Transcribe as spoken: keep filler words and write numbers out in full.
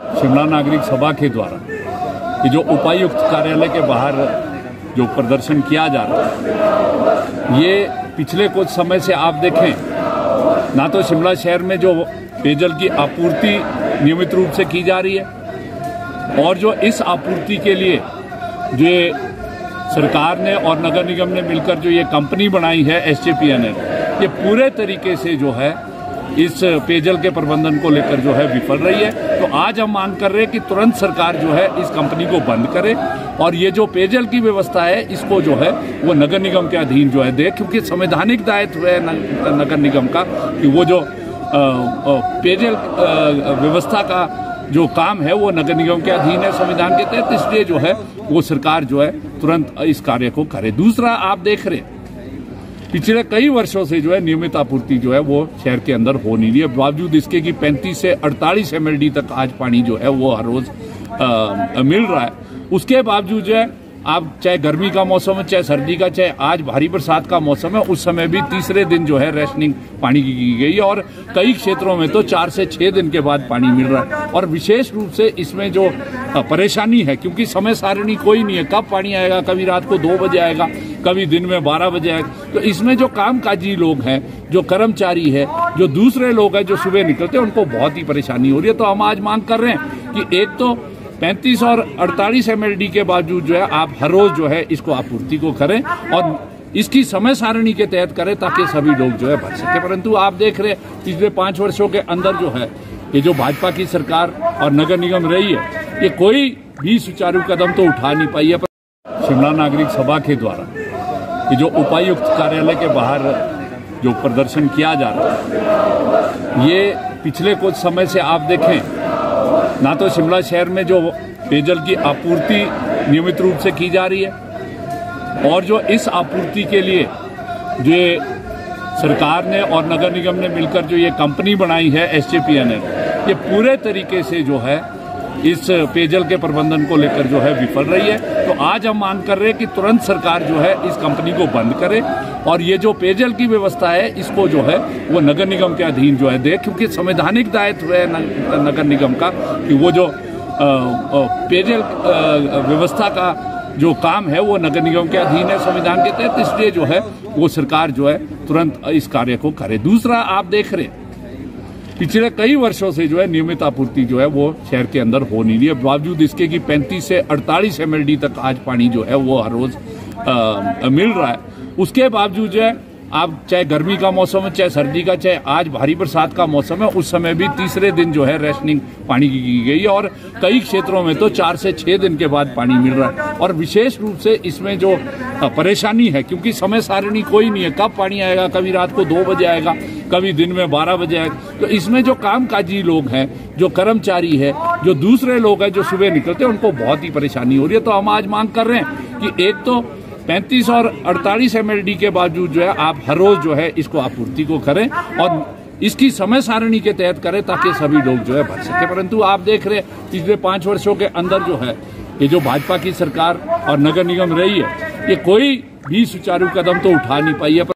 शिमला नागरिक सभा के द्वारा ये जो उपायुक्त कार्यालय के बाहर जो प्रदर्शन किया जा रहा है, ये पिछले कुछ समय से आप देखें ना तो शिमला शहर में जो पेयजल की आपूर्ति नियमित रूप से की जा रही है और जो इस आपूर्ति के लिए जो सरकार ने और नगर निगम ने मिलकर जो ये कंपनी बनाई है S J P N L, ये पूरे तरीके से जो है इस पेयजल के प्रबंधन को लेकर जो है विफल रही है। तो आज हम मांग कर रहे हैं कि तुरंत सरकार जो है इस कंपनी को बंद करे और ये जो पेयजल की व्यवस्था है इसको जो है वो नगर निगम के अधीन जो है दे, क्योंकि संवैधानिक दायित्व है नगर निगम का कि वो जो पेयजल व्यवस्था का जो काम है वो नगर निगम के अधीन है संविधान के तहत, इसलिए जो है वो सरकार जो है तुरंत इस कार्य को करे। दूसरा, आप देख रहे पिछले कई वर्षों से जो है नियमित आपूर्ति जो है वो शहर के अंदर हो नहीं रही है, बावजूद इसके कि पैंतीस से अड़तालीस एम एल डी तक आज पानी जो है वो हर रोज आ, मिल रहा है। उसके बावजूद जो है आप चाहे गर्मी का मौसम है, चाहे सर्दी का, चाहे आज भारी बरसात का मौसम है, उस समय भी तीसरे दिन जो है रेशनिंग पानी की की गई है और कई क्षेत्रों में तो चार से छह दिन के बाद पानी मिल रहा है। और विशेष रूप से इसमें जो परेशानी है, क्योंकि समय सारणी कोई नहीं है, कब पानी आएगा, कभी रात को दो बजे आएगा, कभी दिन में बारह बजे आएगा, तो इसमें जो कामकाजी लोग हैं, जो कर्मचारी है, जो दूसरे लोग हैं जो सुबह निकलते हैं, उनको बहुत ही परेशानी हो रही है। तो हम आज मांग कर रहे हैं कि एक तो पैंतीस और अड़तालीस एम एल डी के बावजूद जो है आप हर रोज जो है इसको आपूर्ति को करें और इसकी समय सारणी के तहत करें ताकि सभी लोग जो है भर सके। परंतु आप देख रहे पिछले पांच वर्षों के अंदर जो है ये जो भाजपा की सरकार और नगर निगम रही है, ये कोई भी सुचारू कदम तो उठा नहीं पाई है। शिमला नागरिक सभा के द्वारा ये जो उपायुक्त कार्यालय के बाहर जो प्रदर्शन किया जा रहा है, ये पिछले कुछ समय से आप देखें ना तो शिमला शहर में जो पेयजल की आपूर्ति नियमित रूप से की जा रही है और जो इस आपूर्ति के लिए जो सरकार ने और नगर निगम ने मिलकर जो ये कंपनी बनाई है S J P N L, ये पूरे तरीके से जो है इस पेयजल के प्रबंधन को लेकर जो है विफल रही है। तो आज हम मांग कर रहे हैं कि तुरंत सरकार जो है इस कंपनी को बंद करे और ये जो पेयजल की व्यवस्था है इसको जो है वो नगर निगम के अधीन जो है दे, क्योंकि संवैधानिक दायित्व है नगर निगम का कि वो जो पेयजल व्यवस्था का जो काम है वो नगर निगम के अधीन है संविधान के तहत, इसलिए जो है वो सरकार जो है तुरंत इस कार्य को करे। दूसरा, आप देख रहे पिछले कई वर्षों से जो है नियमित आपूर्ति जो है वो शहर के अंदर हो नहीं रही है, बावजूद इसके कि पैंतीस से अड़तालीस एम एल डी तक आज पानी जो है वो हर रोज आ, मिल रहा है। उसके बावजूद जो है आप चाहे गर्मी का मौसम है, चाहे सर्दी का, चाहे आज भारी बरसात का मौसम है, उस समय भी तीसरे दिन जो है रेशनिंग पानी की की गई है और कई क्षेत्रों में तो चार से छह दिन के बाद पानी मिल रहा है। और विशेष रूप से इसमें जो परेशानी है, क्योंकि समय सारणी कोई नहीं है, कब पानी आएगा, कभी रात को दो बजे आएगा, कभी दिन में बारह बजे आएगा, तो इसमें जो कामकाजी लोग हैं, जो कर्मचारी है, जो दूसरे लोग हैं जो सुबह निकलते हैं, उनको बहुत ही परेशानी हो रही है। तो हम आज मांग कर रहे हैं कि एक तो पैंतीस और अड़तालीस एम एल डी के बावजूद जो है आप हर रोज जो है इसको आपूर्ति को करें और इसकी समय सारणी के तहत करें ताकि सभी लोग जो है भर सके। परंतु आप देख रहे पिछले पांच वर्षों के अंदर जो है ये जो भाजपा की सरकार और नगर निगम रही है, ये कोई भी सुचारू कदम तो उठा नहीं पाई है।